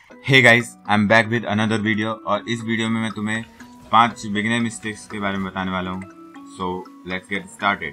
Hey guys, I am back with another video और इस video में मैं तुम्हें 5 बिगिनर मिस्टेक्स के बारे में बताने वाला हूँ। So let's get started.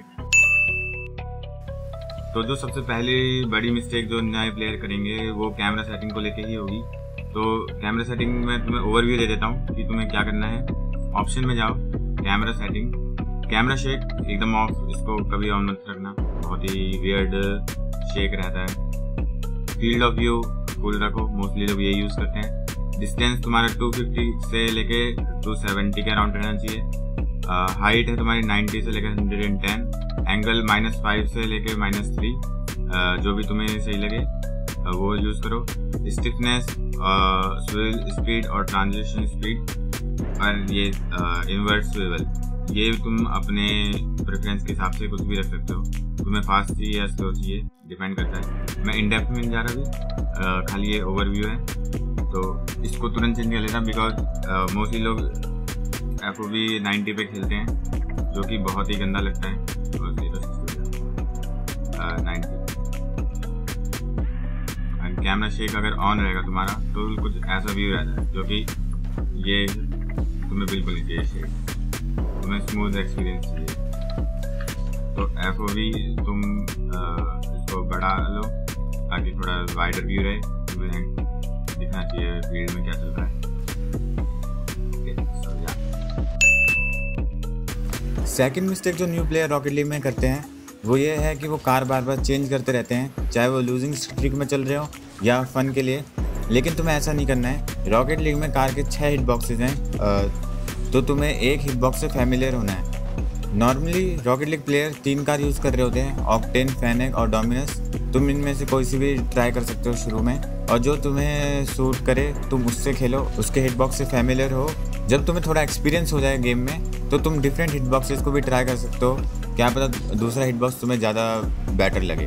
तो जो सबसे पहली बड़ी मिस्टेक जो नए प्लेयर करेंगे वो कैमरा सेटिंग को लेके ही होगी। तो कैमरा सेटिंग में तुम्हें ओवरव्यू दे देता हूँ कि तुम्हें क्या करना है। ऑप्शन में जाओ, कैमरा सेटिंग, कैमरा शेक एकदम ऑफ, इसको कभी ऑन मत रखना, बहुत ही वियर्ड शेक रहता है। फील्ड ऑफ व्यू फुल रखो, मोस्टली लोग ये यूज करते हैं। डिस्टेंस तुम्हारा 250 से लेके 270 के अराउंड रहना चाहिए। हाइट है तुम्हारी 90 से लेकर 110। एंगल -5 से लेके -3, जो भी तुम्हें सही लगे वो यूज करो। स्टिफनेस, स्विvel स्पीड और ट्रांजिशन स्पीड और ये इनवर्ट स्विvel, ये तुम अपने प्रेफरेंस के हिसाब से कुछ भी रख सकते हो। तुम्हें फास्ट चाहिए या स्लो चाहिए डिपेंड करता है। मैं इन डेप्थ में नहीं जा रहा अभी, खाली ये ओवरव्यू है। तो इसको तुरंत चेंज कर लेना बिकॉज मोस्टली लोग FOV 90 पे खेलते हैं, जो कि बहुत ही गंदा लगता है। 90 कैमरा शेक अगर ऑन रहेगा तुम्हारा तो कुछ ऐसा व्यू रहता है जो कि ये तुम्हें बिल्कुल नहीं चाहिए। शेक तुम्हें स्मूथ एक्सपीरियंस चाहिए। तो FOV तुम इसको बढ़ा लो ताकि थोड़ा वाइडर व्यू रहे, तुम्हें दिखना चाहिए फील्ड में क्या चल रहा है। सेकंड मिस्टेक जो न्यू प्लेयर रॉकेट लीग में करते हैं वो ये है कि वो कार बार बार चेंज करते रहते हैं, चाहे वो लूजिंग स्ट्रीक में चल रहे हो या फन के लिए। लेकिन तुम्हें ऐसा नहीं करना है। रॉकेट लीग में कार के 6 हिट बॉक्सेज हैं, तो तुम्हें एक हिट बॉक्स से फैमिलियर होना है। Normally Rocket League player 3 car use कर रहे होते हैं, ऑक्टेन, फेनेक और डोमिनस। तुम इनमें से कोई सी भी ट्राई कर सकते हो शुरू में, और जो तुम्हें सूट करे तुम उससे खेलो, उसके हिट बॉक्स से फैमिलियर हो। जब तुम्हें थोड़ा एक्सपीरियंस हो जाए गेम में तो तुम डिफरेंट हिट बॉक्सेस को भी ट्राई कर सकते हो, क्या पता दूसरा हिट बॉक्स तुम्हें ज़्यादा बेटर लगे।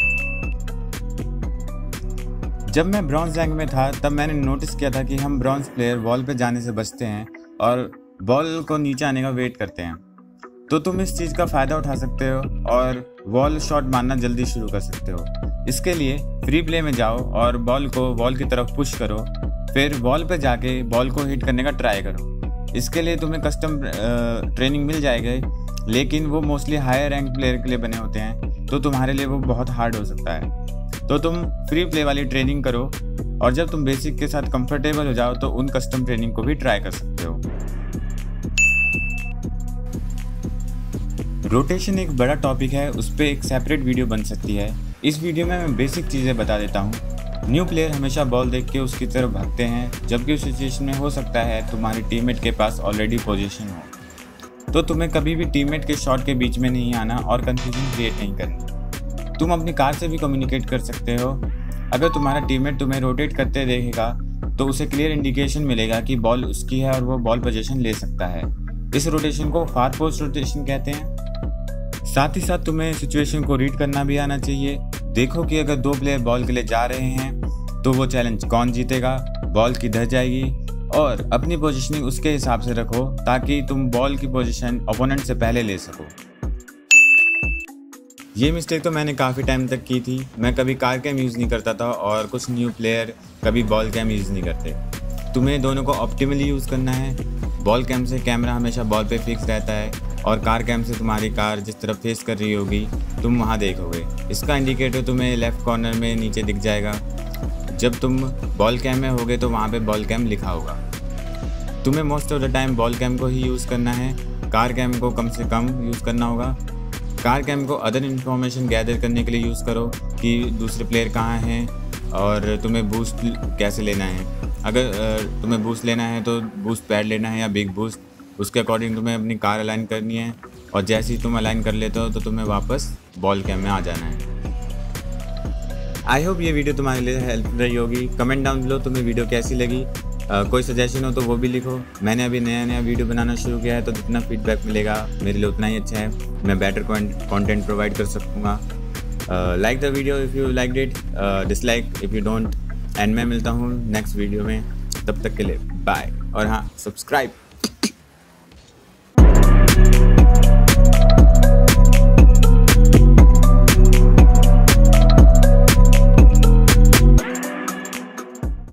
जब मैं ब्रॉन्ज रैंक में था तब मैंने नोटिस किया था कि हम ब्रॉन्ज प्लेयर वॉल पे जाने से बचते हैं और बॉल को नीचे आने का वेट करते हैं। तो तुम इस चीज़ का फ़ायदा उठा सकते हो और वॉल शॉट मारना जल्दी शुरू कर सकते हो। इसके लिए फ्री प्ले में जाओ और बॉल को वॉल की तरफ पुश करो, फिर वॉल पे जाके बॉल को हिट करने का ट्राई करो। इसके लिए तुम्हें कस्टम ट्रेनिंग मिल जाएगा, लेकिन वो मोस्टली हायर रैंक प्लेयर के लिए बने होते हैं, तो तुम्हारे लिए वो बहुत हार्ड हो सकता है। तो तुम फ्री प्ले वाली ट्रेनिंग करो और जब तुम बेसिक के साथ कंफर्टेबल हो जाओ तो उन कस्टम ट्रेनिंग को भी ट्राई कर सकते हो। रोटेशन एक बड़ा टॉपिक है, उस पर एक सेपरेट वीडियो बन सकती है। इस वीडियो में मैं बेसिक चीज़ें बता देता हूँ। न्यू प्लेयर हमेशा बॉल देख के उसकी तरफ भागते हैं, जबकि उस सिचुएशन में हो सकता है तुम्हारी टीममेट के पास ऑलरेडी पोजीशन हो। तो तुम्हें कभी भी टीममेट के शॉट के बीच में नहीं आना और कंफ्यूजन क्रिएट नहीं करनी। तुम अपनी कार से भी कम्युनिकेट कर सकते हो। अगर तुम्हारा टीममेट तुम्हें रोटेट करते देखेगा तो उसे क्लियर इंडिकेशन मिलेगा कि बॉल उसकी है और वो बॉल पोजीशन ले सकता है। इस रोटेशन को फार पोस्ट रोटेशन कहते हैं। साथ ही साथ तुम्हें सिचुएशन को रीड करना भी आना चाहिए। देखो कि अगर 2 प्लेयर बॉल के लिए जा रहे हैं तो वो चैलेंज कौन जीतेगा, बॉल किधर जाएगी, और अपनी पोजीशनिंग उसके हिसाब से रखो ताकि तुम बॉल की पोजीशन ओपोनेंट से पहले ले सको। ये मिस्टेक तो मैंने काफ़ी टाइम तक की थी। मैं कभी कार कैम यूज़ नहीं करता था और कुछ न्यू प्लेयर कभी बॉल कैम यूज़ नहीं करते। तुम्हें दोनों को ऑप्टिमली यूज़ करना है। बॉल कैम से कैमरा हमेशा बॉल पे फिक्स रहता है और कार कैम से तुम्हारी कार जिस तरफ फेस कर रही होगी तुम वहाँ देखोगे। इसका इंडिकेटर तुम्हें लेफ़्ट कॉर्नर में नीचे दिख जाएगा। जब तुम बॉल कैम में होगे तो वहाँ पे बॉल कैम लिखा होगा। तुम्हें most of the time ball cam को ही यूज़ करना है, कार कैम को कम से कम यूज़ करना होगा। कार कैम को अदर इन्फॉर्मेशन गैदर करने के लिए यूज़ करो कि दूसरे प्लेयर कहाँ हैं और तुम्हें बूस्ट कैसे लेना है। अगर तुम्हें बूस्ट लेना है तो बूस्ट पैड लेना है या बिग बूस्ट, उसके अकॉर्डिंग तुम्हें अपनी कार अलाइन करनी है और जैसे ही तुम अलाइन कर लेते हो तो तुम्हें वापस बॉल कैम में आ जाना है। आई होप ये वीडियो तुम्हारे लिए हेल्प रही होगी। कमेंट डाउन बिलो तुम्हें वीडियो कैसी लगी। कोई सजेशन हो तो वो भी लिखो। मैंने अभी नया वीडियो बनाना शुरू किया है तो जितना फीडबैक मिलेगा मेरे लिए उतना ही अच्छा है, मैं बेटर कंटेंट प्रोवाइड कर सकूँगा। Like the video if you like it, dislike if you don't. And मैं मिलता हूँ नेक्स्ट वीडियो में, तब तक के लिए बाय। और हाँ, सब्सक्राइब।